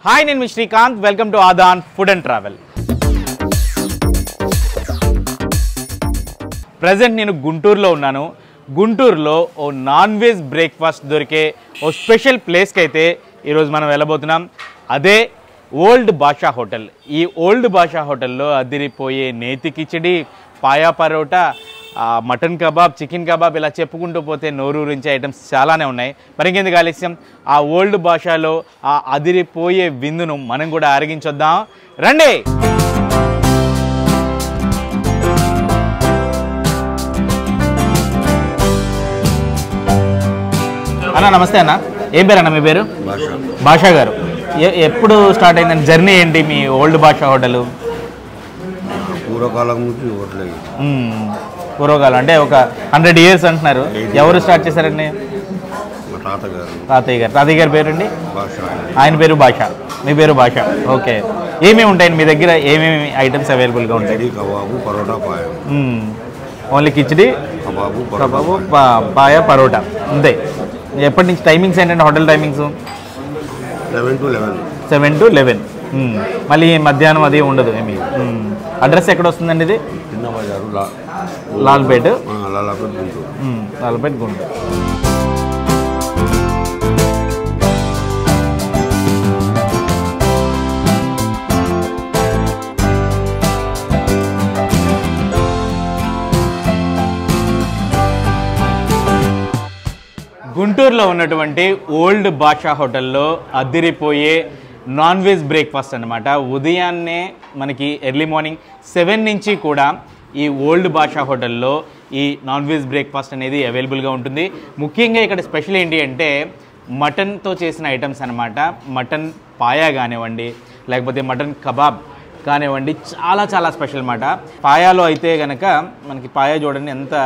Hi నేను మీ Srikanth welcome to Adaan food and travel. Present నేను గుంటూరులో ఉన్నాను. గుంటూరులో ఓ నాన్ వెజ్ బ్రేక్ఫాస్ట్ దొరికే ఓ స్పెషల్ ప్లేస్కి అయితే ఈరోజు మనం వెళ్ళబోతున్నాం. అదే ఓల్డ్ బాషా హోటల్. ఈ ఓల్డ్ బాషా హోటల్లో అదిరిపోయే నేతి khichdi, paya parotta, mutton kebab, chicken kebab ఇలా చెప్పుకుంటూ పోతే నోరూరించే ఐటమ్స్ చాలానే ఉన్నాయి. మరి ఇంకెందుకు ఆలస్యం, ఆ ఓల్డ్ భాషలో ఆ అదిరిపోయే విందును మనం కూడా ఆరగించొద్దాం రండి. అన్న నమస్తే అన్న, ఏం పేరు అన్న మీ పేరు? భాషా గారు. ఎప్పుడు స్టార్ట్ అయిందండి జర్నీ ఏంటి మీ ఓల్డ్ బాషా హోటల్? పూర్వకాలం నుంచి పూర్వకాలం అంటే ఒక 100 years అంటున్నారు. ఎవరు స్టార్ట్ చేశారండి? తాతయ్య గారి పేరండి? ఆయన పేరు భాష, మీ పేరు భాష. ఓకే, ఏమేమి ఉంటాయండి మీ దగ్గర? ఏమేమి ఐటమ్స్ అవైలబుల్గా ఉంటాయి? Kebab, parotta, paya. Only khichdi, kebab, paya, parotta అంతే. ఎప్పటి నుంచి టైమింగ్స్ ఏంటంటే హోటల్ టైమింగ్స్? 7 to 11. మళ్ళీ మధ్యాహ్నం అది ఉండదు ఏమి? అడ్రస్ ఎక్కడ వస్తుందండి ఇది? చిన్న బజారు, లాల్పేట్ గుంటూరు. గుంటూరులో ఉన్నటువంటి ఓల్డ్ బాషా హోటల్లో అదిరిపోయే నాన్ వెజ్ బ్రేక్ఫాస్ట్ అనమాట. ఉదయాన్నే మనకి ఎర్లీ మార్నింగ్ 7 నుంచి కూడా ఈ ఓల్డ్ బాషా హోటల్లో ఈ నాన్ వెజ్ బ్రేక్ఫాస్ట్ అనేది అవైలబుల్గా ఉంటుంది. ముఖ్యంగా ఇక్కడ స్పెషల్ ఏంటి అంటే మటన్తో చేసిన ఐటమ్స్ అనమాట. మటన్ పాయా కానివ్వండి, లేకపోతే మటన్ కబాబ్ కానివ్వండి, చాలా చాలా స్పెషల్ అన్నమాట. పాయాలో అయితే కనుక మనకి పాయా చూడండి ఎంత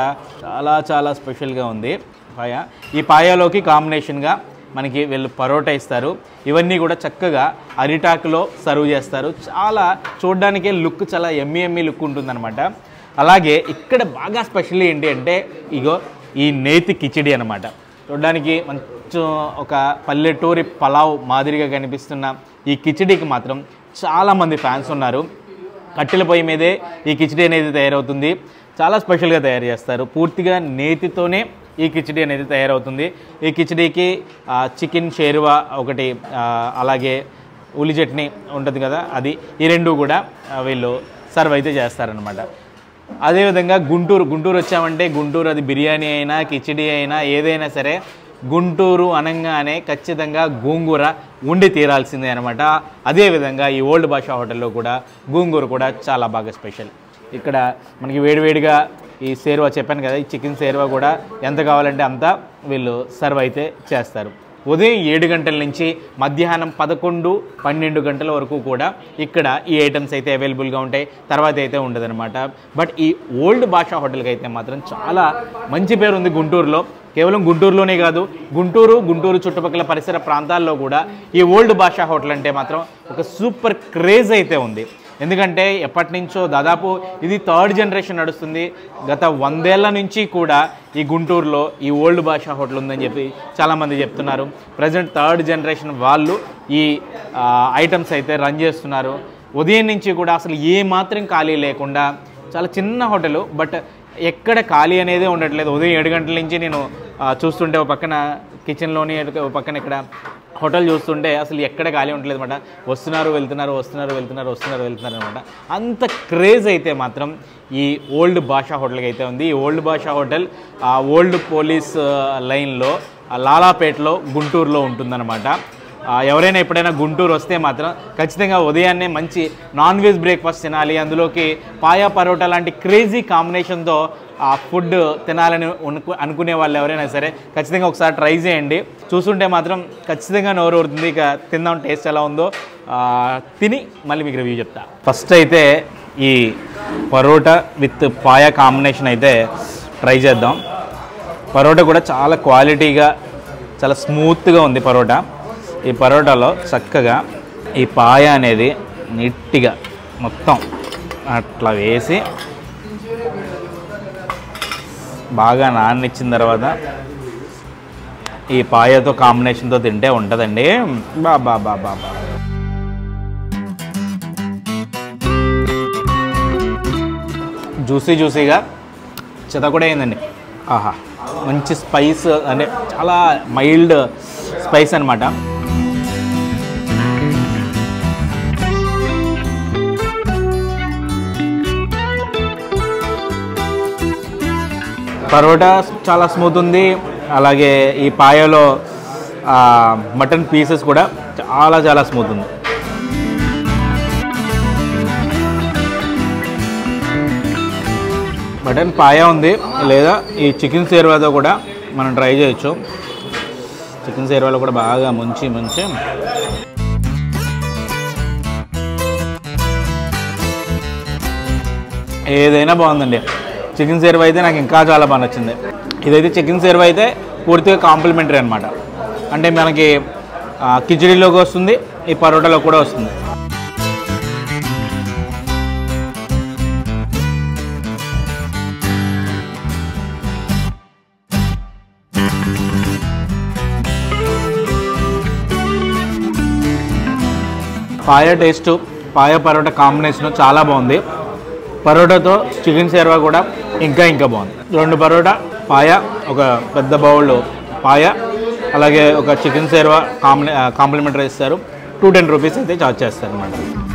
చాలా స్పెషల్గా ఉంది పాయా. ఈ పాయాలోకి కాంబినేషన్గా మనకి వీళ్ళు పరోటా ఇస్తారు. ఇవన్నీ కూడా చక్కగా అరిటాకులో సర్వ్ చేస్తారు. చాలా చూడడానికే లుక్ చాలా ఎమ్మి లుక్ ఉంటుందన్నమాట. అలాగే ఇక్కడ బాగా స్పెషల్ ఏంటి అంటే ఇగో ఈ నేతి కిచిడి అనమాట. చూడడానికి కొంచెం ఒక పల్లెటూరి పలావ్ మాదిరిగా కనిపిస్తున్న ఈ కిచిడికి మాత్రం చాలామంది ఫ్యాన్స్ ఉన్నారు. కట్టెల పొయ్యి మీదే ఈ కిచిడి అనేది తయారవుతుంది. చాలా స్పెషల్గా తయారు చేస్తారు. పూర్తిగా నేతితోనే ఈ కిచిడి అనేది తయారవుతుంది. ఈ కిచిడీకి చికెన్ షేర్వా ఒకటి, అలాగే ఉల్లి చట్నీ ఉంటుంది కదా అది, ఈ రెండు కూడా వీళ్ళు సర్వ్ అయితే చేస్తారనమాట. అదేవిధంగా గుంటూరు వచ్చామంటే గుంటూరు అది బిర్యానీ అయినా కిచిడి అయినా ఏదైనా సరే గుంటూరు అనగానే ఖచ్చితంగా గోంగూర ఉండి తీరాల్సిందే అనమాట. అదేవిధంగా ఈ ఓల్డ్ బాషా హోటల్లో కూడా గోంగూర కూడా చాలా బాగా స్పెషల్. ఇక్కడ మనకి వేడివేడిగా ఈ సేర్వా చెప్పాను కదా, ఈ చికెన్ సేర్వా కూడా ఎంత కావాలంటే అంత వీళ్ళు సర్వ్ అయితే చేస్తారు. ఉదయం 7 గంటల నుంచి మధ్యాహ్నం 11-12 గంటల వరకు కూడా ఇక్కడ ఈ ఐటమ్స్ అయితే అవైలబుల్గా ఉంటాయి. తర్వాత అయితే ఉండదన్నమాట. బట్ ఈ ఓల్డ్ బాషా హోటల్కి అయితే మాత్రం చాలా మంచి పేరు ఉంది గుంటూరులో. కేవలం గుంటూరులోనే కాదు, గుంటూరు చుట్టుపక్కల పరిసర ప్రాంతాల్లో కూడా ఈ ఓల్డ్ బాషా హోటల్ అంటే మాత్రం ఒక సూపర్ క్రేజ్ అయితే ఉంది. ఎందుకంటే ఎప్పటి నుంచో దాదాపు ఇది 3rd జనరేషన్ నడుస్తుంది. గత 100 ఏళ్ల నుంచి కూడా ఈ గుంటూరులో ఈ ఓల్డ్ బాషా హోటల్ ఉందని చెప్పి చాలామంది చెప్తున్నారు. ప్రజెంట్ 3rd జనరేషన్ వాళ్ళు ఈ ఐటమ్స్ అయితే రన్ చేస్తున్నారు. ఉదయం నుంచి కూడా అసలు ఏమాత్రం ఖాళీ లేకుండా చాలా చిన్న హోటలు, బట్ ఎక్కడ ఖాళీ అనేదే ఉండట్లేదు. ఉదయం 7 గంటల నుంచి నేను చూస్తుంటే ఒక పక్కన కిచెన్లోని ఒక పక్కన ఇక్కడ హోటల్ చూస్తుంటే అసలు ఎక్కడ ఖాళీ ఉండలేదు అనమాట. వస్తున్నారు వెళ్తున్నారు అనమాట. అంత క్రేజ్ అయితే మాత్రం ఈ ఓల్డ్ బాషా హోటల్కి అయితే ఉంది. ఈ old Basha hotel old police లైన్లో లాలాపేటలో గుంటూరులో ఉంటుందన్నమాట. ఎవరైనా ఎప్పుడైనా గుంటూరు వస్తే మాత్రం ఖచ్చితంగా ఉదయాన్నే మంచి నాన్ వెజ్ బ్రేక్ఫాస్ట్ తినాలి, అందులోకి పాయా పరోటా లాంటి క్రేజీ కాంబినేషన్తో ఆ ఫుడ్ తినాలని అనుకునే వాళ్ళు ఎవరైనా సరే ఖచ్చితంగా ఒకసారి ట్రై చేయండి. చూస్తుంటే మాత్రం ఖచ్చితంగా నోరు ఊరుతుంది. ఇక తిందాం, టేస్ట్ ఎలా ఉందో తిని మళ్ళీ మీకు రివ్యూ చెప్తా. ఫస్ట్ అయితే ఈ పరోటా విత్ పాయా కాంబినేషన్ అయితే ట్రై చేద్దాం. పరోటా కూడా చాలా క్వాలిటీగా చాలా స్మూత్గా ఉంది పరోటా. ఈ పరోటాలో చక్కగా ఈ పాయ అనేది నీట్గా మొత్తం అట్లా వేసి బాగా నాననిచ్చిన తర్వాత ఈ పాయతో కాంబినేషన్తో తింటే ఉంటుందండి. బాబా జ్యూసీగా చెత్త కూడా అయిందండి. ఆహా, మంచి స్పైస్, అంటే చాలా మైల్డ్ స్పైస్ అనమాట. పరోటా చాలా స్మూత్ ఉంది. అలాగే ఈ పాయలో మటన్ పీసెస్ కూడా చాలా స్మూత్ ఉంది. మటన్ పాయ ఉంది, లేదా ఈ చికెన్ షేర్వాతో కూడా మనం ట్రై చేయొచ్చు. చికెన్ షేర్వాలో కూడా బాగా ముంచి ఏదైనా బాగుందండి. చికెన్ షేర్వా అయితే నాకు ఇంకా చాలా బాగా నచ్చింది. ఇదైతే చికెన్ షేర్వా అయితే పూర్తిగా కాంప్లిమెంటరీ అనమాట. అంటే మనకి కిచడీలోకి వస్తుంది, ఈ పరోటాలో కూడా వస్తుంది. పాయ టేస్ట్, పాయ పరోటా కాంబినేషన్ చాలా బాగుంది. పరోటాతో చికెన్ షేర్వా కూడా ఇంకా బాగుంది. 2 పరోటా, పాయ, ఒక పెద్ద బౌల్ పాయ, అలాగే ఒక చికెన్ షేర్వా కాంప్లిమెంటరీ ఇస్తారు. 210 రూపీస్ అయితే చార్జ్ చేస్తారు అన్నమాట.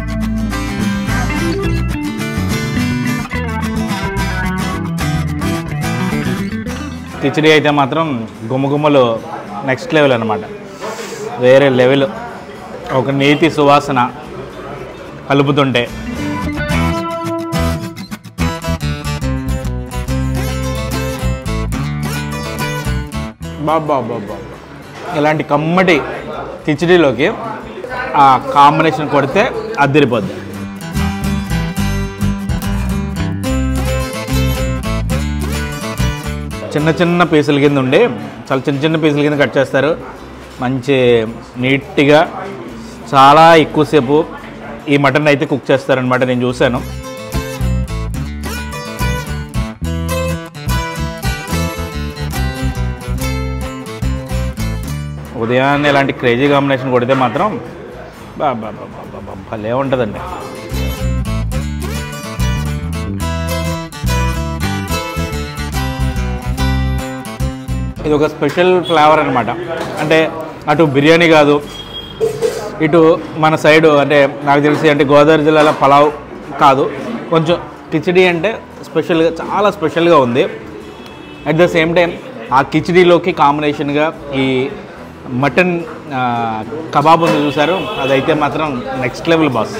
కిచడీ అయితే మాత్రం గుమ్మలు నెక్స్ట్ లెవెల్ అనమాట. వేరే లెవెల్. ఒక నేతి సువాసన కలుపుతుంటే బాబా ఇలాంటి కమ్మటి కిచడీలోకి ఆ కాంబినేషన్ కొడితే అదిరిపోద్ది. చిన్న పీసుల కింద ఉండి, చాలా చిన్న పీసుల కింద కట్ చేస్తారు. మంచి నీట్గా చాలా ఎక్కువసేపు ఈ మటన్ అయితే కుక్ చేస్తారనమాట. నేను చూశాను. ఉదయాన్నే ఇలాంటి క్రేజీ కాంబినేషన్ కొడితే మాత్రం భలే ఉంటుందండి. ఇది ఒక స్పెషల్ ఫ్లేవర్ అనమాట. అంటే అటు బిర్యానీ కాదు, ఇటు మన సైడు అంటే నాకు తెలిసి అంటే గోదావరి జిల్లాలో పలావ్ కాదు, కొంచెం కిచడీ అంటే స్పెషల్గా, చాలా స్పెషల్గా ఉంది. అట్ ద సేమ్ టైం ఆ కిచడీలోకి కాంబినేషన్గా ఈ మటన్ కబాబ్ ఉంది చూసారు, అదైతే మాత్రం నెక్స్ట్ లెవెల్ బాస్.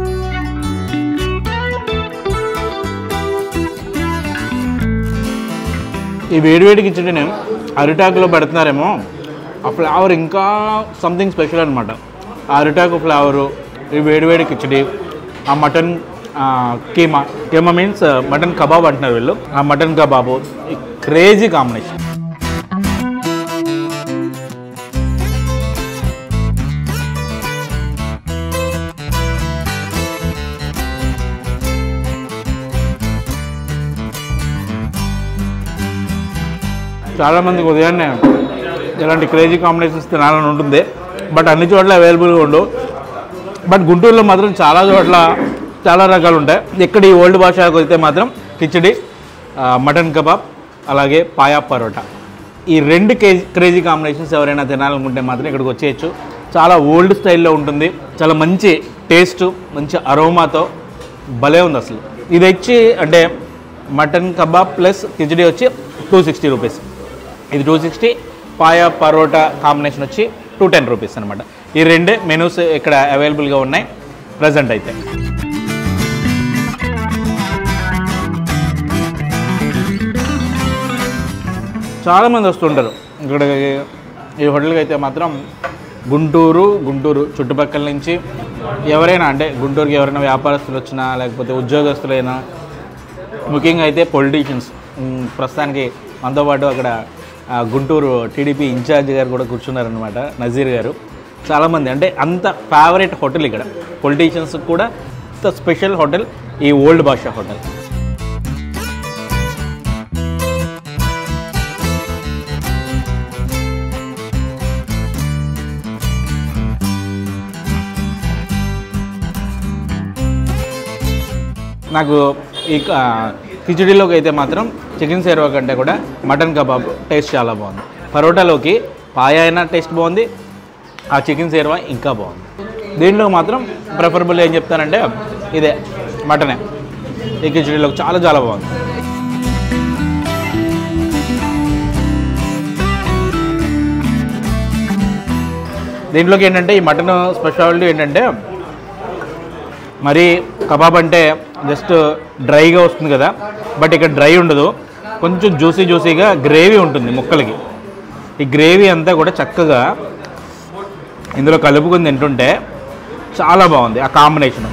ఈ వేడివేడి కిచడీని అరిటాకులో పెడుతున్నారేమో, ఆ ఫ్లేవర్ ఇంకా సంథింగ్ స్పెషల్ అనమాట. ఆ అరిటాకు ఫ్లేవరు, ఈ వేడివేడి కిచడీ, ఆ mutton keema means mutton kebab అంటున్నారు వీళ్ళు, ఆ మటన్ కబాబు, ఈ క్రేజీ కాంబినేషన్. చాలామందికి ఉదయాన్నే ఇలాంటి క్రేజీ కాంబినేషన్స్ తినాలని ఉంటుంది, బట్ అన్ని చోట్ల అవైలబుల్గా ఉండవు. బట్ గుంటూరులో మాత్రం చాలా చోట్ల చాలా రకాలు ఉంటాయి. ఇక్కడ ఈ ఓల్డ్ భాషకు అయితే మాత్రం కిచడీ, మటన్ కబాబ్, అలాగే పాయా పరోటా, ఈ 2 క్రేజీ కాంబినేషన్స్ ఎవరైనా తినాలనుకుంటే మాత్రం ఇక్కడికి వచ్చేయచ్చు. చాలా ఓల్డ్ స్టైల్లో ఉంటుంది, చాలా మంచి టేస్ట్, మంచి అరోమాతో భలే ఉంది అసలు. ఇది వచ్చి అంటే మటన్ కబాబ్ ప్లస్ కిచడీ వచ్చి 260 రూపీస్. ఇది 260, పాయా పరోటా కాంబినేషన్ వచ్చి 210 రూపీస్ అనమాట. ఈ 2 మెనూస్ ఇక్కడ అవైలబుల్గా ఉన్నాయి ప్రజెంట్ అయితే. చాలామంది వస్తుంటారు ఇక్కడ ఈ హోటల్కి అయితే మాత్రం. గుంటూరు చుట్టుపక్కల నుంచి ఎవరైనా, అంటే గుంటూరుకి ఎవరైనా వ్యాపారస్తులు వచ్చినా, లేకపోతే ఉద్యోగస్తులైనా, ముఖ్యంగా అయితే పొలిటీషియన్స్, ప్రస్తుతానికి మనతో పాటు అక్కడ గుంటూరు టీడీపీ ఇన్ఛార్జ్ గారు కూడా కూర్చున్నారనమాట, నజీర్ గారు. చాలామంది అంటే అంత ఫేవరెట్ హోటల్ ఇక్కడ పొలిటీషియన్స్ కూడా, అంత స్పెషల్ హోటల్ ఈ ఓల్డ్ భాషా హోటల్. నాకు కిచిడీలోకి అయితే మాత్రం చికెన్ సేర్వా కంటే కూడా మటన్ కబాబ్ టేస్ట్ చాలా బాగుంది. పరోటాలోకి పాయ అయినా టేస్ట్ బాగుంది, ఆ చికెన్ సేర్వా ఇంకా బాగుంది. దీంట్లో మాత్రం ప్రిఫరబుల్ ఏం చెప్తానంటే ఇదే మటనే. ఈ కిచిడీలోకి చాలా చాలా బాగుంది. దీంట్లోకి ఏంటంటే ఈ మటన్ స్పెషాలిటీ ఏంటంటే మరి కబాబ్ అంటే జస్ట్ డ్రైగా వస్తుంది కదా, బట్ ఇక్కడ డ్రై ఉండదు, కొంచెం జ్యూసీగా గ్రేవీ ఉంటుంది ముక్కలకి. ఈ గ్రేవీ అంతా కూడా చక్కగా ఇందులో కలుపుకొని తింటుంటే చాలా బాగుంది ఆ కాంబినేషన్.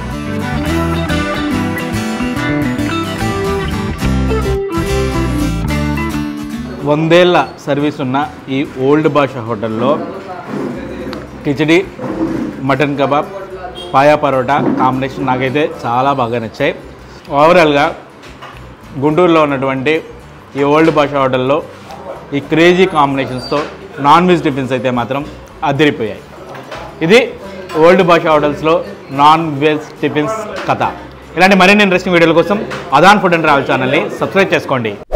వందేళ్ల సర్వీస్ ఉన్న ఈ ఓల్డ్ బాషా హోటల్లో khichdi, mutton kebab, paya parotta combination నాకైతే చాలా బాగా నచ్చాయి. ఓవరాల్గా గుంటూరులో ఉన్నటువంటి ఈ ఓల్డ్ బాషా హోటల్లో ఈ క్రేజీ కాంబినేషన్స్తో నాన్ వెజ్ టిఫిన్స్ అయితే మాత్రం అదిరిపోయాయి. ఇది ఓల్డ్ బాషా హోటల్స్లో నాన్ వెజ్ టిఫిన్స్ కథ. ఇలాంటి మరిన్ని ఇంట్రెస్టింగ్ వీడియోల కోసం అదాన్ ఫుడ్ అండ్ ట్రావెల్ ఛానల్ని సబ్స్క్రైబ్ చేసుకోండి.